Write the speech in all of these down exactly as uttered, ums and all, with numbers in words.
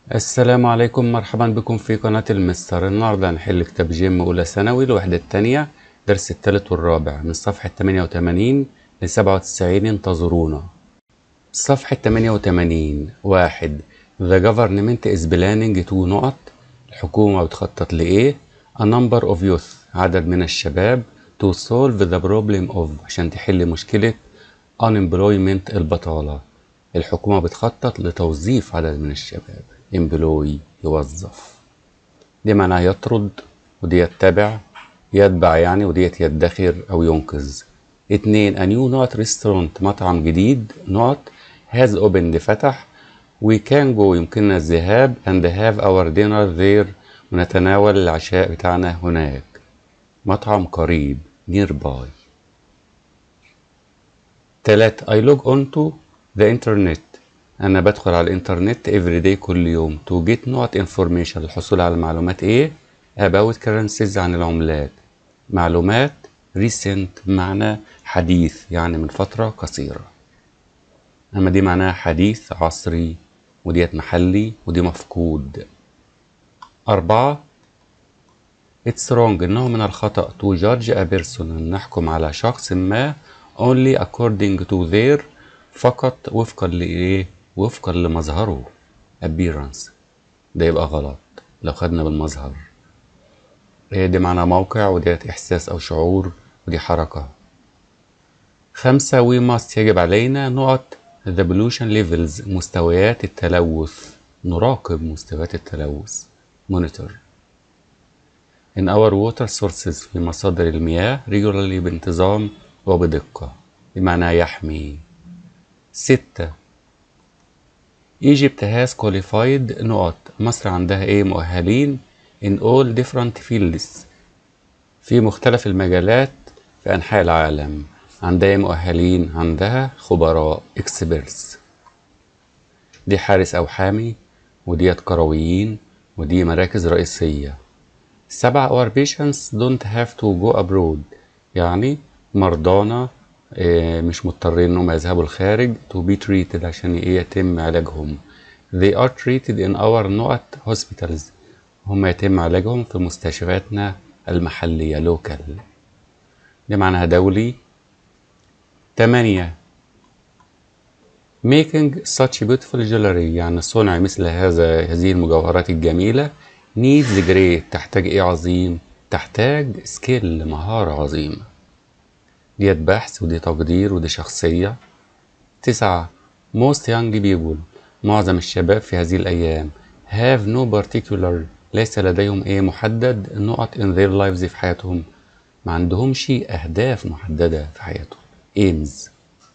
السلام عليكم، مرحبا بكم في قناة المستر. النهاردة هنحل كتاب جيم أولى ثانوي الوحدة التانية درس التالت والرابع من صفحة تمانية وتمانين ل سبعة وتسعين. انتظرونا. صفحة تمانية وتمانين. واحد. The government is planning to نقط. الحكومة بتخطط لإيه؟ A number of youth. عدد من الشباب. To solve the problem of. عشان تحل مشكلة unemployment البطالة. الحكومة بتخطط لتوظيف عدد من الشباب. employ يوظف. دي معناها يطرد، ودي يتبع يتبع يعني، وديت يدخر أو ينقذ. اتنين. a new نقط restaurant مطعم جديد نقط has opened فتح. we can go يمكننا الذهاب and have our dinner there ونتناول العشاء بتاعنا هناك. مطعم قريب nearby. تلاتة. I log on to the internet. أنا بدخل على الإنترنت every day كل يوم to get نقط information الحصول على معلومات إيه؟ about currencies عن العملات. معلومات recent معنى حديث يعني من فترة قصيرة، أما دي معناها حديث عصري، وديت محلي ودي مفقود. أربعة. It's wrong إنه من الخطأ to judge a person أن نحكم على شخص ما only according to their فقط وفقا لإيه؟ وفقا لمظهره appearance. ده يبقى غلط لو خدنا بالمظهر. إيه دي معنى موقع، وديت إحساس أو شعور، ودي حركة. خمسة. we must يجب علينا نقط the pollution levels مستويات التلوث. نراقب مستويات التلوث monitor in our water sources في مصادر المياه regularly بانتظام وبدقة بمعنى يحمي. ستة. Egypt has qualified نقط مصر عندها ايه مؤهلين in all different fields في مختلف المجالات في أنحاء العالم. عندها مؤهلين، عندها خبراء experts. دي حارس أو حامي، وديت كرويين، ودي مراكز رئيسية. سبعة. our patients don't have to go abroad يعني مرضانا مش مضطرين انهم يذهبوا الخارج to be treated عشان يتم علاجهم. they are treated in our نقط hospitals هم يتم علاجهم في مستشفياتنا المحلية local. دي معناها دولي. تمانية. making such beautiful jewelry يعني صنع مثل هذا هذه المجوهرات الجميلة needs great تحتاج ايه عظيم؟ تحتاج skill مهارة عظيمة. ديت بحث ودي تقدير ودي شخصية. تسعة. most young people معظم الشباب في هذه الأيام have no particular ليس لديهم ايه محدد نقط in their lives في حياتهم، ما عندهمش أهداف محددة في حياتهم aims.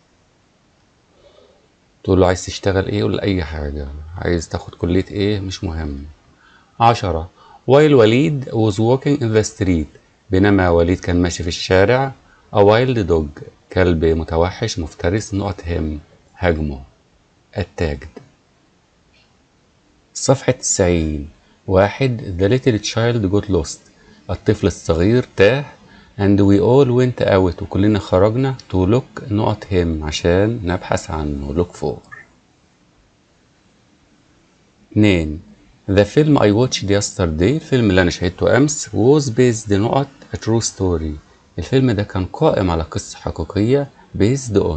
تقول له عايز تشتغل ايه؟ يقول أي حاجة. عايز تاخد كلية ايه؟ مش مهم. عشرة. while وليد was walking in the street بينما وليد كان ماشي في الشارع a wild dog كلب متوحش مفترس نقط هم هاجمه attacked. صفحة تسعين. واحد. the little child got lost الطفل الصغير تاه and we all went out وكلنا خرجنا to look نقط him عشان نبحث عنه look for. اتنين. the film I watched yesterday الفيلم اللي أنا شاهدته أمس was based نقط a true story الفيلم ده كان قائم على قصة حقيقية based on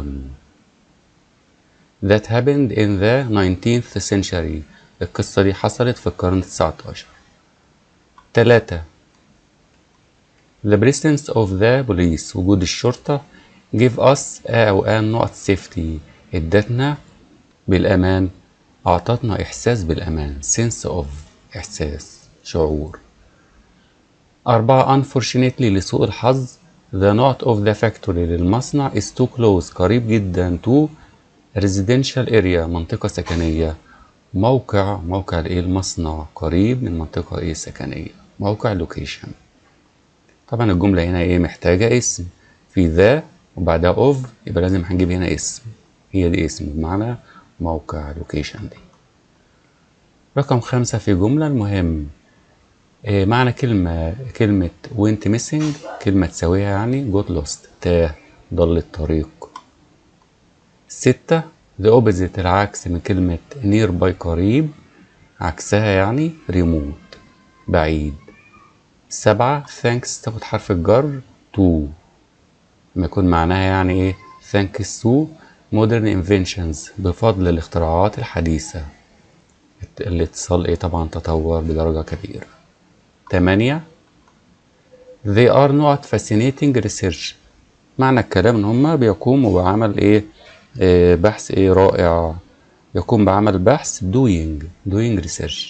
that happened in the nineteenth century القصة دي حصلت في القرن التسعتاشر. تلاتة. the presence of the police وجود الشرطة give us a أو an نقط safety ادتنا بالأمان، أعطتنا إحساس بالأمان sense of إحساس شعور. أربعة. unfortunately لسوء الحظ the not of the factory للمصنع is too close قريب جدا to residential area منطقة سكنية. موقع موقع الايه المصنع قريب من منطقة ايه سكنية موقع location. طبعا الجملة هنا ايه محتاجة اسم في ذا وبعدها of يبقى لازم هنجيب هنا اسم، هي دي اسم بمعنى موقع location دي. رقم خمسة في جملة المهم إيه معنى كلمة كلمة went missing كلمة تساويها يعني got lost تاه ضل الطريق. ستة. the opposite العكس من كلمة nearby قريب عكسها يعني remote بعيد. سبعة thanks تاخد حرف الجر to لما يكون معناها يعني ايه thanks to modern inventions بفضل الاختراعات الحديثة. الاتصال ايه طبعا تطور بدرجة كبيرة. تمانية they are not fascinating research معنى الكلام ان هما بيقوموا بعمل ايه, إيه بحث ايه رائع يقوم بعمل بحث doing doing research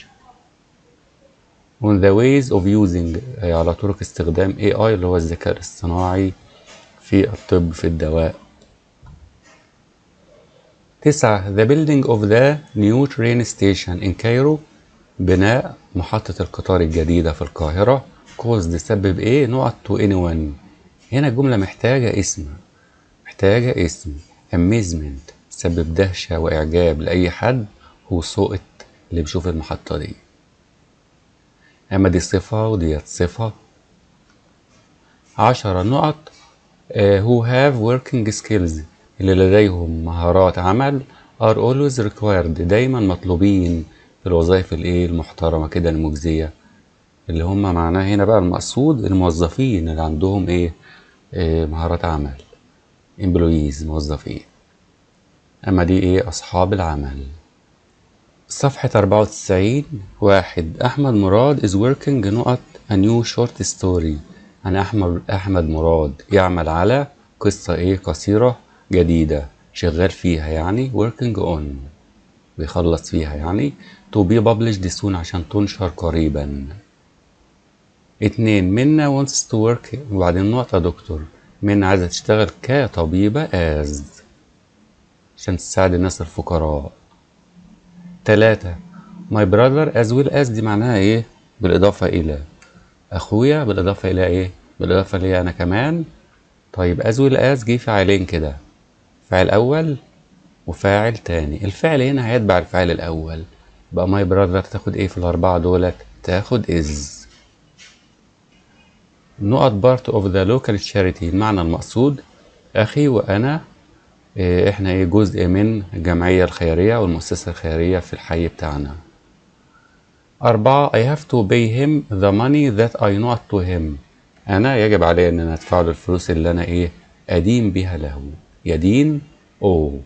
on the ways of using أي على طرق استخدام إيه آي اللي هو الذكاء الاصطناعي في الطب في الدواء. تسعة the building of the new train station in Cairo بناء محطة القطار الجديدة في القاهرة caused سبب ايه نقط to anyone هنا الجملة محتاجة اسم محتاجة اسم amazement سبب دهشة وإعجاب لأي حد هو سوقت اللي بيشوف المحطة دي. أما دي صفة وديت صفة. عشرة نقط uh, who have working skills اللي لديهم مهارات عمل are always required دايما مطلوبين في الوظائف الايه المحترمة كده المجزية اللي هم معناه هنا بقى المقصود الموظفين اللي عندهم ايه آه مهارات عمل employees موظفين. اما دي ايه اصحاب العمل. صفحة أربعة وتسعين. واحد أحمد مراد is working نقط a new short story أنا أحمد أحمد مراد يعمل على قصة إيه قصيرة جديدة شغال فيها يعني working on بيخلص فيها يعني to be published soon عشان تنشر قريبا. اتنين منا wants to work وبعدين نقطة دكتور منا عايزة تشتغل كطبيبة as عشان تساعد الناس الفقراء. تلاتة my brother as well as دي معناها ايه بالإضافة إلى أخويا بالإضافة إلى ايه بالإضافة لي أنا كمان. طيب as well as جه فاعلين كده فاعل أول وفاعل تاني الفعل هنا هيتبع الفاعل الأول بقى my brother تاخد ايه في الأربعة دولت تاخد is. نقط part of the local charity المعنى المقصود أخي وأنا إيه احنا ايه جزء من الجمعية الخيرية والمؤسسة الخيرية في الحي بتاعنا. أربعة I have to pay him the money that I not to him أنا يجب علي أن أنا أدفع له الفلوس اللي أنا إيه أدين بها له يدين أو.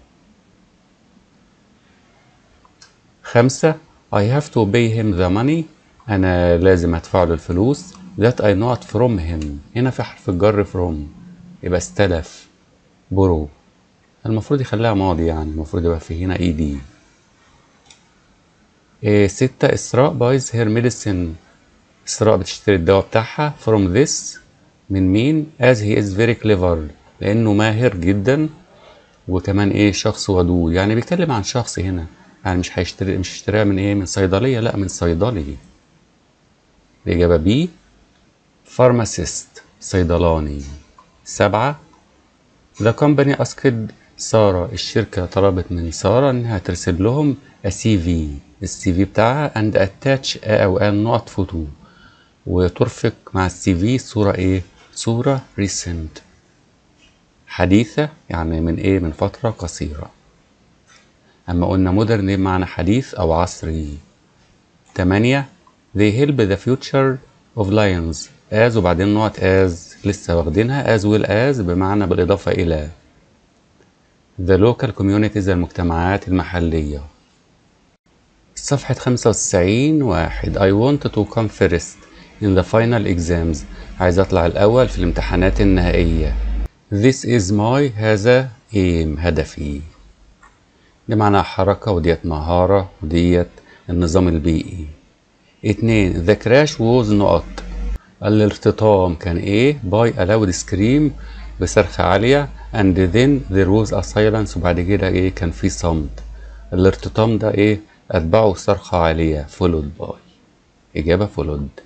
خمسة I have to pay him the money أنا لازم أدفع له الفلوس that I not from him هنا في حرف الجر from يبقى استلف برو المفروض يخليها ماضي يعني المفروض يبقى في هنا اي دي. إيه ستة إسراء buys her medicine إسراء بتشتري الدواء بتاعها from this من مين as he is very clever لأنه ماهر جدا وكمان ايه شخص ودود يعني بيتكلم عن شخص هنا يعني مش هيشتري مش هيشتريها من ايه من صيدلية لا من صيدلي. الإجابة بي pharmacist صيدلاني. سبعة the company asked سارة الشركة طلبت من سارة انها ترسل لهم السي في السي في بتاعها and attach او ان نقط فوتو وترفق مع السي في صورة ايه صورة recent حديثة يعني من ايه من فترة قصيرة. اما قلنا modern معنى حديث او عصري. تمانية they help the future of lions as وبعدين نقط as لسه واخدينها as well as بمعنى بالاضافة الى the local communities المجتمعات المحلية. صفحة خمسة وتسعين. واحد I want to come first in the final exams عايز أطلع الأول في الامتحانات النهائية. This is my هذا aim هدفي دي معناها حركة وديت مهارة وديت النظام البيئي. اتنين the crash was نقط الارتطام كان ايه by a loud scream بصرخة عالية and then there was a silence وبعد كده ايه كان في صمت. الارتطام ده ايه اتبعه صرخة عالية followed by اجابة followed.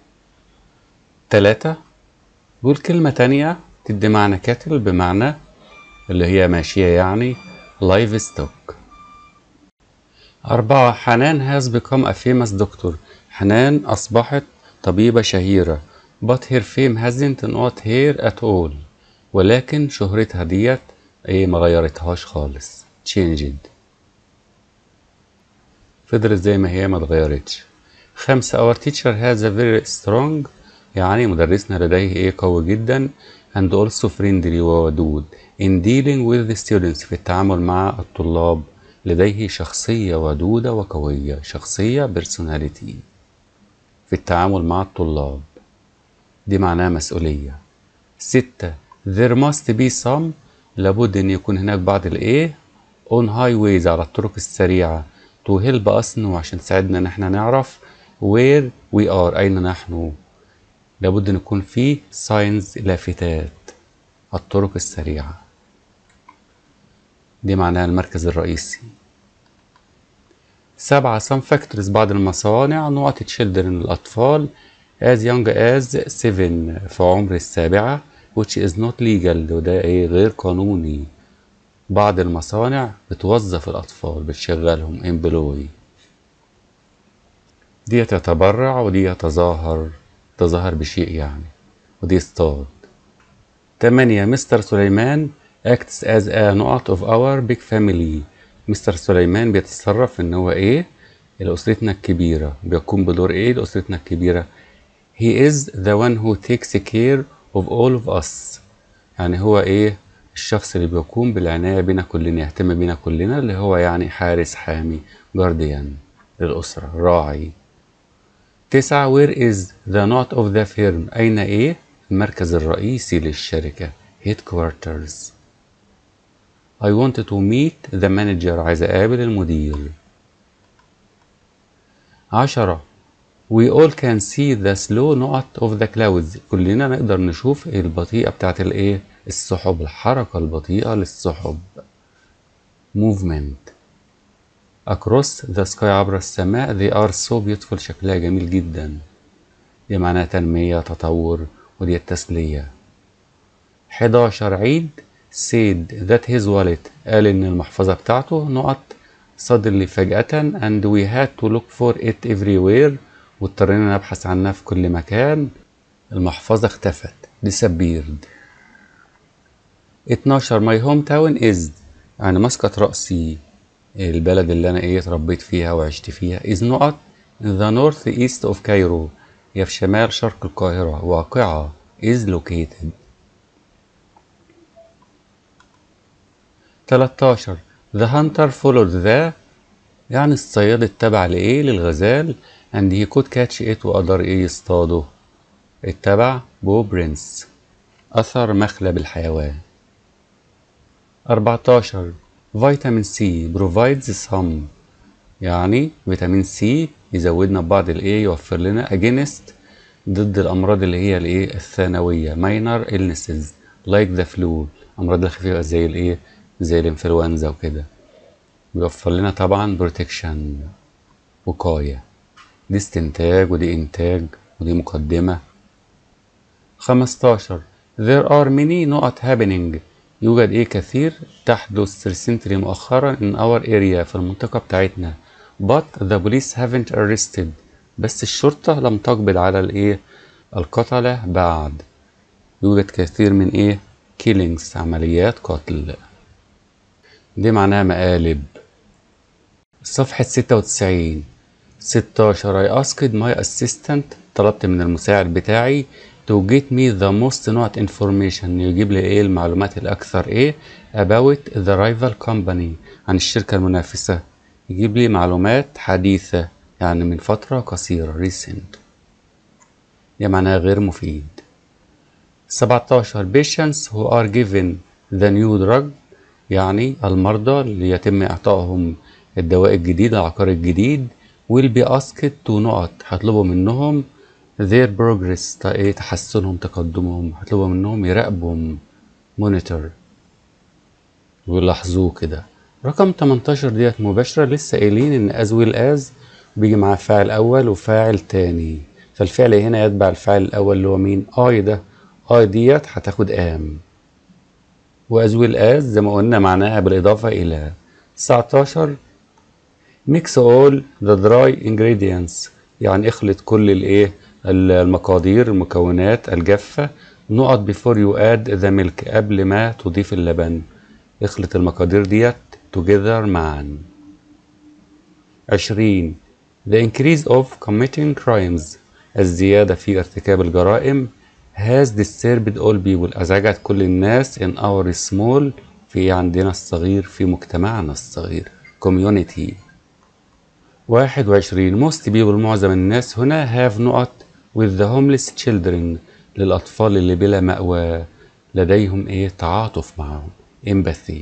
تلاتة بقول كلمة تانية تدي معنى كاتل بمعنى اللي هي ماشية يعني livestock. أربعة حنان has become a famous doctor حنان أصبحت طبيبة شهيرة but her fame hasn't not here at all ولكن شهرتها ديت ايه ما غيرتهاش خالص changed. فضلت زي ما هي ما اتغيرتش. خمسة our teacher has a very strong، يعني مدرسنا لديه ايه قوي جدا، and also friendly وودود in dealing with the students، في التعامل مع الطلاب. لديه شخصية ودودة وقوية، شخصية personality في التعامل مع الطلاب، دي معناها مسؤولية. ستة there must be some، لابد ان يكون هناك بعض الايه on highways، على الطرق السريعة to help us know، عشان تساعدنا ان احنا نعرف where we are، اين نحن. لابد ان يكون في signs، لافتات، الطرق السريعة، دي معناها المركز الرئيسي. سبعة some factories، بعض المصانع نقط children، الأطفال as young as seven، في عمر السابعة which is not legal، وده ايه غير قانوني. بعض المصانع بتوظف الأطفال، بتشغلهم employee، دي يتبرع ودي يتظاهر، تظاهر بشيء يعني، ودي اصطاد. تمانية مستر سليمان acts as a نقط of our big family، مستر سليمان بيتصرف ان هو ايه لأسرتنا الكبيرة، بيقوم بدور ايه لأسرتنا الكبيرة. he is the one who takes care of all of us، يعني هو ايه الشخص اللي بيقوم بالعناية بنا كلنا، يهتم بنا كلنا، اللي هو يعني حارس، حامي، guardian للأسرة، راعي. تسعة where is the not of the firm، أين إيه المركز الرئيسي للشركة، headquarters. I wanted to meet the manager، عايز أقابل المدير. عشرة we all can see the slow not of the clouds، كلنا نقدر نشوف البطيئة بتاعت الإيه السحب، الحركة البطيئة للسحب movement across the sky، عبر السماء. they are so beautiful، شكلها جميل جدا، دي معناها تنمية، تطور، ودي التسلية. حداشر عيد said that his wallet، قال إن المحفظة بتاعته نقط suddenly، فجأة and we had to look for it everywhere، واضطرينا نبحث عنها في كل مكان، المحفظة اختفت disappeared. اتناشر my hometown is، يعني مسقط رأسي، البلد اللي أنا إيه اتربيت فيها وعشت فيها، is نقط the north east of Cairo، هي في شمال شرق القاهرة، واقعة is located. تلتاشر the hunter followed the، يعني الصياد اتبع لإيه للغزال and he could catch it، وقدر إيه يصطاده، اتبع بو برنس، أثر مخلب الحيوان. أربعتاشر فيتامين سي provides some، يعني فيتامين سي يزودنا ببعض الايه، يوفر لنا against، ضد الامراض اللي هي الايه الثانويه minor illnesses like the flu، امراض الخفيفه زي الايه زي الانفلونزا وكده، بيوفر لنا طبعا protection، وقايه. دي استنتاج ودي انتاج ودي مقدمه. خمستاشر there are many نقط happening، يوجد ايه كثير تحدث recently مؤخرا in our area، في المنطقة بتاعتنا but the police haven't arrested، بس الشرطة لم تقبض على الايه القتلة بعد. يوجد كثير من ايه killings، عمليات قتل، دي معناها مقالب. صفحة ستة وتسعين. ستاشر I asked my assistant، طلبت من المساعد بتاعي to get me the most not information، يجيب لي ايه المعلومات الاكثر ايه about the rival company، عن الشركة المنافسة، يجيب لي معلومات حديثة، يعني من فترة قصيرة recent، دي معناها غير مفيد. سبعتاشر patients who are given the new drug، يعني المرضى اللي يتم اعطائهم الدواء الجديد، العقار الجديد will be asked to نقط، هطلبوا منهم their progress، تحسنهم، تقدمهم، هطلبوا منهم يراقبوا monitor، ويلاحظوه كده. رقم تمنتاشر ديت مباشرة، لسه قايلين ان as well as بيجي معاه فاعل اول وفاعل تاني، فالفعل هنا يتبع الفاعل الاول اللي هو مين اي، ده اي ديت هتاخد ام، و as well as زي ما قلنا معناها بالاضافة الى. تسعتاشر mix all the dry ingredients، يعني اخلط كل الايه المقادير، المكونات الجافة، نقط before you add the milk، قبل ما تضيف اللبن، اخلط المقادير ديت together معا. عشرين The increase of committing crimes الزيادة في ارتكاب الجرائم has disturbed all people أزعجت كل الناس in our small في عندنا الصغير في مجتمعنا الصغير community. واحد وعشرين most people معظم الناس هنا have نقط with the homeless children للأطفال اللي بلا مأوى لديهم إيه تعاطف معهم empathy.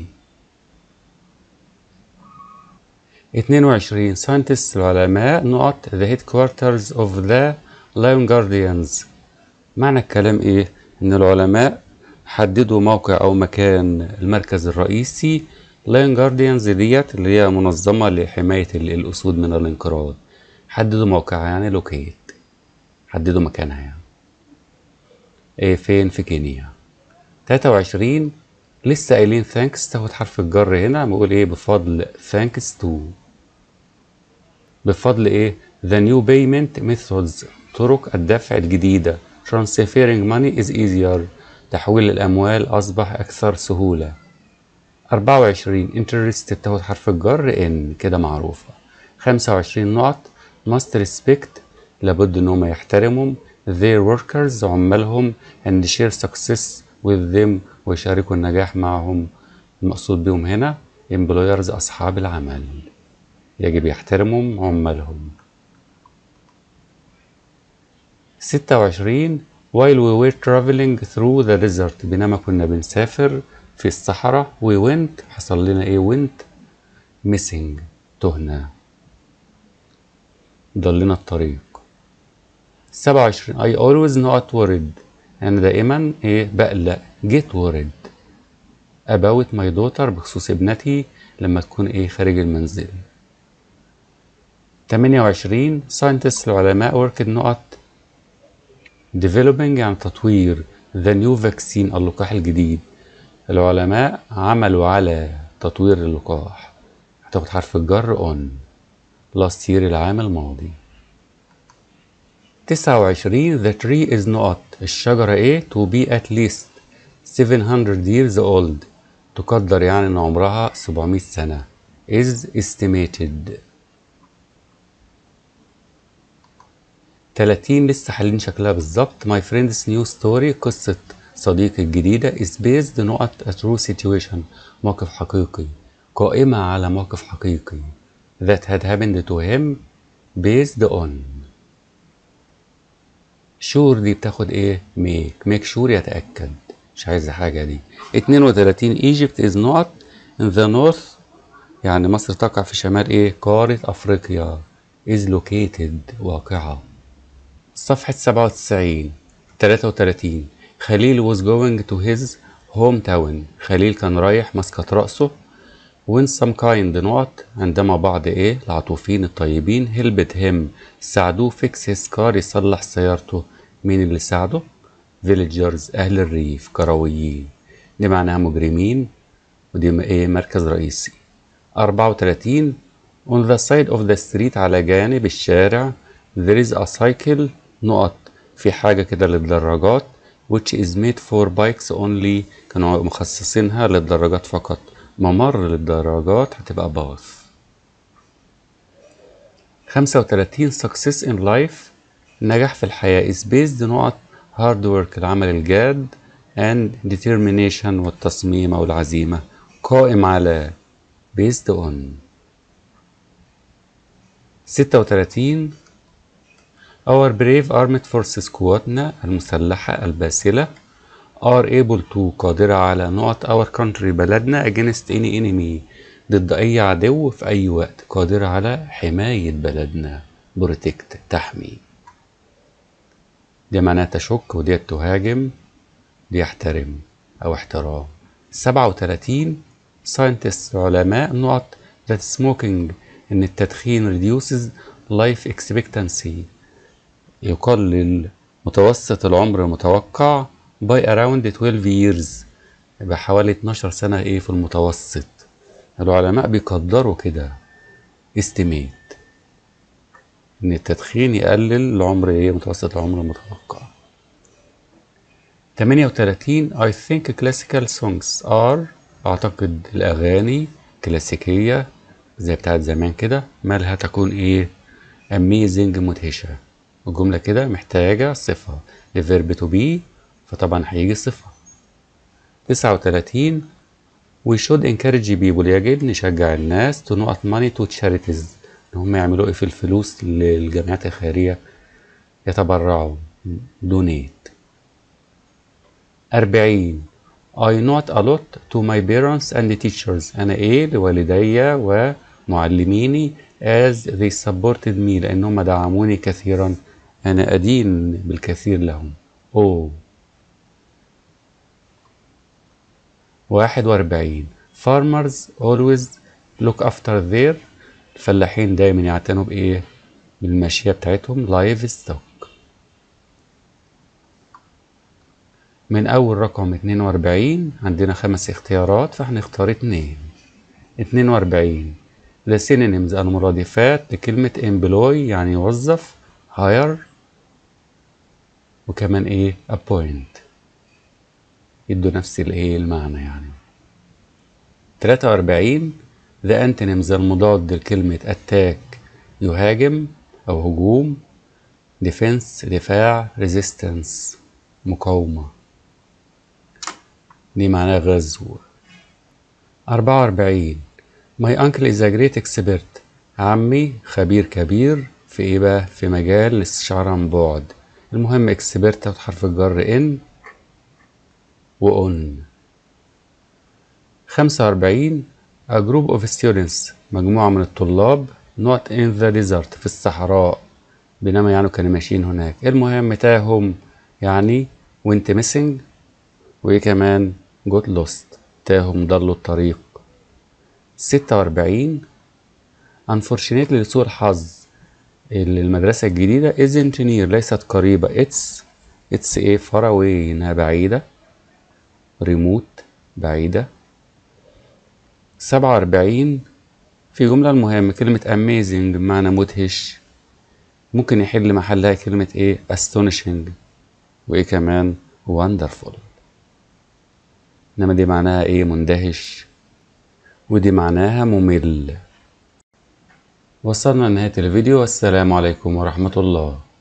اتنين وعشرين scientists العلماء نقط the headquarters of the lion guardians معنى الكلام إيه؟ إن العلماء حددوا موقع أو مكان المركز الرئيسي lion guardians ديت اللي هي منظمة لحماية الأسود من الانقراض. حددوا موقعها يعني locate حددوا مكانها يعني إيه فين في كينيا. تلاتة وعشرين لسه قايلين thanks تاخد حرف الجر هنا بقول إيه بفضل thanks to بفضل إيه the new payment methods طرق الدفع الجديدة transferring money is easier تحويل الأموال أصبح أكثر سهولة. أربعة وعشرين interest تاخد حرف الجر in كده معروفة. خمسة وعشرين نقط must respect لابد إنهم يحترموا their workers عمالهم and share success with them ويشاركوا النجاح معهم. المقصود بهم هنا employers أصحاب العمل يجب يحترموا عمالهم. ستة وعشرين while we were traveling through the desert بينما كنا بنسافر في الصحراء we went حصل لنا ايه went missing تهنا ضلنا الطريق. سبعة وعشرين I always not worried أنا دائما ايه بقلق get worried about my daughter بخصوص ابنتي لما تكون ايه خارج المنزل. ثمانية وعشرين scientists العلماء worked نقط developing يعني تطوير the new vaccine اللقاح الجديد. العلماء عملوا على تطوير اللقاح هتاخد حرف الجر on last year العام الماضي. تسعة وعشرين the tree is نقط الشجرة ايه to be at least seven hundred years old تقدر يعني ان عمرها سبعمية سنة is estimated. تلاتين لسه حالين شكلها بالظبط my friend's new story قصة صديقي الجديدة is based نقط a true situation موقف حقيقي قائمة على موقف حقيقي that had happened to him based on. sure دي بتاخد ايه make make sure يتأكد مش عايزة حاجة دي. اتنين وتلاتين Egypt is نقط in the north يعني مصر تقع في شمال ايه قارة أفريقيا is located واقعة. صفحة سبعة وتسعين. تلاتة وتلاتين خليل was going to his hometown خليل كان رايح مسقط رأسه when some kind نقط عندما بعض ايه العطوفين الطيبين helped him ساعدوه fix his car يصلح سيارته. مين اللي ساعده؟ villagers أهل الريف كرويين دي معناها مجرمين ودي ايه مركز رئيسي. أربعة وتلاتين on the side of the street على جانب الشارع there is a cycle نقط في حاجة كده للدراجات which is made for bikes only كانوا مخصصينها للدراجات فقط. ممر للدراجات هتبقى باث. خمسة وتلاتين success in life النجاح في الحياة is based نقط hard work العمل الجاد and determination والتصميم أو العزيمة قائم على based on. ستة وتلاتين our brave armed forces قواتنا المسلحة الباسلة are able to قادرة على نقط our country بلدنا against any enemy ضد أي عدو في أي وقت قادرة على حماية بلدنا protect تحمي. دي معناها تشك ودي تهاجم دي يحترم أو احترام. سبعة وتلاتين scientists علماء نقط that smoking إن التدخين reduces life expectancy يقلل متوسط العمر المتوقع by around twelve years يبقى حوالي اتناشر سنة ايه في المتوسط. العلماء بيقدروا كده estimate ان التدخين يقلل العمر ايه متوسط العمر المتوقع. تمانية وتلاتين I think classical songs are اعتقد الاغاني كلاسيكية زي بتاعت زمان كده، مالها تكون ايه؟ amazing مدهشة. الجملة كده محتاجة صفة لفيرب to be، فطبعا هيجي صفة. تسعة وتلاتين we should encourage people، يجب نشجع الناس to not money to charities، ان هم يعملوا ايه في الفلوس للجمعيات الخيرية، يتبرعوا، donate. أربعين I not a lot to my parents and teachers، أنا إيه لوالدي ومعلميني as they supported me، لأنهم دعموني كثيرا، أنا أدين بالكثير لهم. أوه. واحد وأربعين farmers always look after their، الفلاحين دايما يعتنوا بإيه؟ بالماشية بتاعتهم livestock. من أول رقم اتنين وأربعين عندنا خمس اختيارات، فهنختار اتنين. اتنين وأربعين the synonyms، المرادفات لكلمة employ يعني يوظف، hire، وكمان ايه appoint، يدوا نفس الايه المعنى يعني. تلاتة وأربعين the antonyms، المضاد لكلمة attack يهاجم أو هجوم، defense دفاع، resistance مقاومة، دي معناها غزو. أربعة وأربعين my uncle is a great expert، عمي خبير كبير في ايه بقى؟ في مجال الاستشعار عن بعد. المهم اكسبرت حرف الجر ان وأون. خمسة وأربعين a group of students، مجموعة من الطلاب not in the desert، في الصحراء، بينما يعني كانوا ماشيين هناك. المهم تاهم يعني went missing، وايه كمان got lost، تاهم ضلوا الطريق. ستة وأربعين unfortunately لسوء الحظ، المدرسة الجديدة isn't near، ليست قريبة، it's it's ايه far away، انها بعيدة، remote بعيدة. سبعة وأربعين في جملة المهمة كلمة amazing بمعنى مدهش، ممكن يحل محلها كلمة ايه astonishing، وايه كمان wonderful، انما دي معناها ايه مندهش، ودي معناها ممل. وصلنا لنهاية الفيديو، والسلام عليكم ورحمة الله.